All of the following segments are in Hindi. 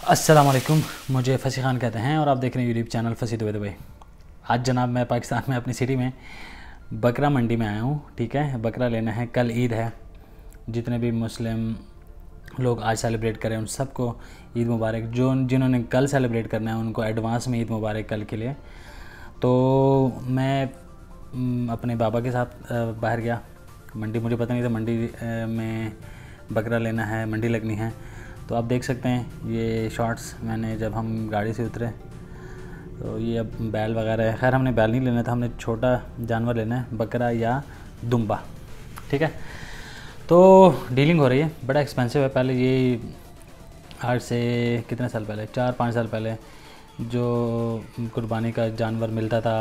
अस्सलाम वालेकुम, मुझे फसी खान कहते हैं और आप देख रहे हैं यूट्यूब चैनल फसी दुबई। आज जनाब मैं पाकिस्तान में अपनी सिटी में बकरा मंडी में आया हूँ। ठीक है, बकरा लेना है। कल ईद है। जितने भी मुस्लिम लोग आज सेलिब्रेट करें उन सबको ईद मुबारक। जिन्होंने कल सेलिब्रेट करना है उनको एडवांस में ईद मुबारक कल के लिए। तो मैं अपने बाबा के साथ बाहर गया मंडी। मुझे पता नहीं था मंडी में बकरा लेना है, मंडी लगनी है। तो आप देख सकते हैं ये शॉर्ट्स मैंने जब हम गाड़ी से उतरे तो ये अब बैल वगैरह है। खैर हमने बैल नहीं लेना था, हमने छोटा जानवर लेना है, बकरा या दुम्बा। ठीक है, तो डीलिंग हो रही है, बड़ा एक्सपेंसिव है। पहले ये आज से कितने साल पहले, 4-5 साल पहले जो कुर्बानी का जानवर मिलता था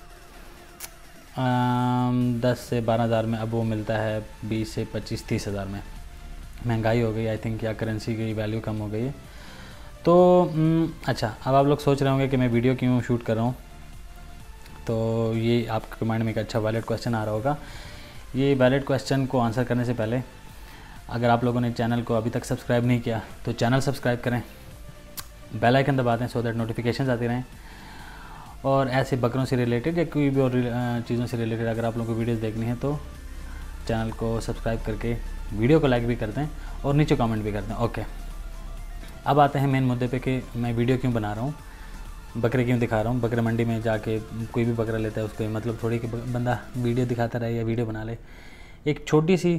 10 से 12 हज़ार में, अब वो मिलता है 20 से 25-30 हज़ार में। महंगाई हो गई आई थिंक, या करेंसी की वैल्यू कम हो गई है। तो अच्छा, अब आप लोग सोच रहे होंगे कि मैं वीडियो क्यों शूट कर रहा हूँ। तो ये आपके माइंड में एक अच्छा वैलिड क्वेश्चन आ रहा होगा। ये वैलिड क्वेश्चन को आंसर करने से पहले अगर आप लोगों ने चैनल को अभी तक सब्सक्राइब नहीं किया तो चैनल सब्सक्राइब करें, बेल आइकन दबा दें सो दैट नोटिफिकेशंस आती रहें। और ऐसे बकरों से रिलेटेड या कोई भी और चीज़ों से रिलेटेड अगर आप लोगों को वीडियोज़ देखनी है तो चैनल को सब्सक्राइब करके वीडियो को लाइक भी कर दें और नीचे कमेंट भी कर दें। ओके, अब आते हैं मेन मुद्दे पे कि मैं वीडियो क्यों बना रहा हूँ, बकरे क्यों दिखा रहा हूँ। बकरे मंडी में जाके कोई भी बकरा लेता है उसको मतलब थोड़ी कि बंदा वीडियो दिखाता रहे या वीडियो बना ले। एक छोटी सी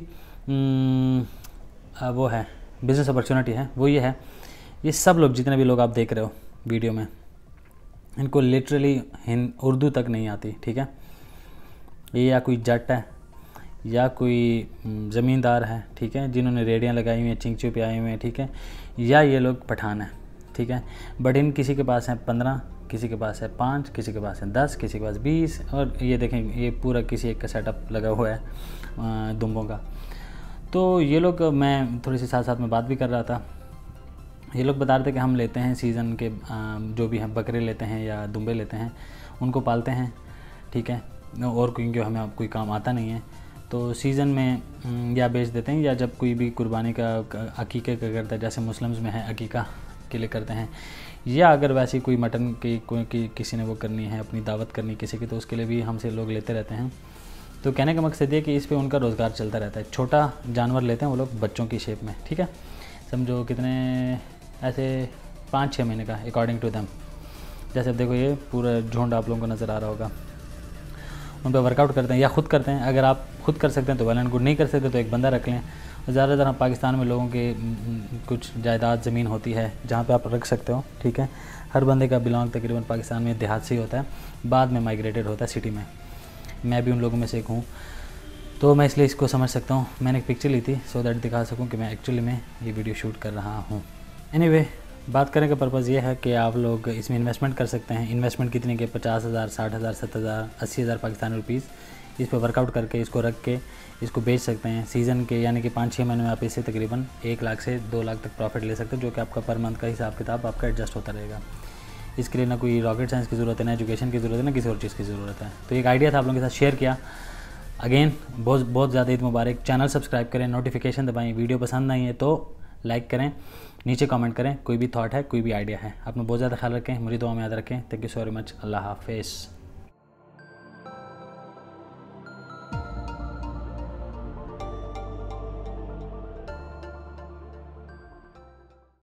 वो है बिज़नेस अपॉर्चुनिटी है, वो ये है, ये सब लोग जितने भी लोग आप देख रहे हो वीडियो में, इनको लिटरली उर्दू तक नहीं आती। ठीक है, ये या कोई जट है या कोई ज़मींदार है, ठीक है, जिन्होंने रेडियाँ लगाई हुई हैं, चिंग पे आए हुए हैं, ठीक है, या ये लोग पठान हैं, ठीक है। बट इन किसी के पास हैं 15, किसी के पास है 5, किसी के पास है 10, किसी के पास 20, और ये देखें ये पूरा किसी एक का सेटअप लगा हुआ है दुम्बों का। तो ये लोग, मैं थोड़ी सी साथ साथ में बात भी कर रहा था, ये लोग बता रहे थे कि हम लेते हैं सीज़न के जो भी हैं बकरे लेते हैं या दुम्बे लेते हैं, उनको पालते हैं, ठीक है, और क्योंकि हमें अब कोई काम आता नहीं है तो सीज़न में या बेच देते हैं, या जब कोई भी कुर्बानी का अकीक़े का करता है, जैसे मुस्लिम्स में है अकीक़ा के लिए करते हैं, या अगर वैसे कोई मटन की किसी ने वो करनी है, अपनी दावत करनी किसी की, तो उसके लिए भी हमसे लोग लेते रहते हैं। तो कहने का मकसद ये कि इस पे उनका रोज़गार चलता रहता है। छोटा जानवर लेते हैं वो लोग बच्चों की शेप में, ठीक है, समझो कितने ऐसे 5-6 महीने का अकॉर्डिंग टू दैम। जैसे अब देखो ये पूरा झुंड आप लोगों को नज़र आ रहा होगा, उन पर वर्कआउट करते हैं या ख़ुद करते हैं। अगर आप खुद कर सकते हैं तो वेल एंड गुड, नहीं कर सकते तो एक बंदा रख लें। और ज़्यादातर पाकिस्तान में लोगों के कुछ जायदाद ज़मीन होती है जहाँ पे आप रख सकते हो, ठीक है। हर बंदे का बिलोंग तकरीबन पाकिस्तान में देहात से ही होता है, बाद में माइग्रेटेड होता है सिटी में। मैं भी उन लोगों में से एक हूँ, तो मैं इसलिए इसको समझ सकता हूँ। मैंने एक पिक्चर ली थी सो दैट दिखा सकूँ कि मैं एक्चुअली में ये वीडियो शूट कर रहा हूँ। एनीवे, बात करने का पर्पज़ ये है कि आप लोग इसमें इन्वेस्टमेंट कर सकते हैं। इन्वेस्टमेंट कितने के, 50,000, 60,000, 70,000, 80,000 पाकिस्तानी रुपीज़। इस पर वर्कआउट करके इसको रख के इसको बेच सकते हैं सीज़न के, यानी कि 5-6 महीने में आप इससे तकरीबन 1 लाख से 2 लाख तक प्रॉफिट ले सकते हैं, जो कि आपका पर मंथ का हिसाब किताब आपका एडजस्ट होता रहेगा। इसके लिए ना कोई रॉकेट साइंस की ज़रूरत है, ना एजुकेशन की ज़रूरत है, ना किसी और चीज़ की ज़रूरत है। तो एक आइडिया था आप लोगों के साथ शेयर किया। अगेन बहुत ज़्यादा ईद मुबारक। चैनल सब्सक्राइब करें, नोटिफिकेशन दबाएँ। वीडियो पसंद आई है तो लाइक करें, नीचे कमेंट करें, कोई भी थॉट है, कोई भी आइडिया है। अपना बहुत ज़्यादा ख्याल रखें, मुझे दुआ में याद रखें। Thank you so very much. Allah हाफिज़।